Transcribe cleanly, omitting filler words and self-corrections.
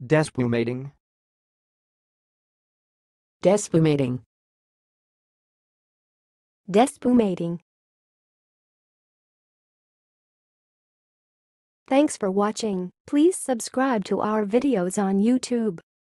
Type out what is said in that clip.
Despumating. Despumating. Despumating. Thanks for watching. Please subscribe to our videos on YouTube.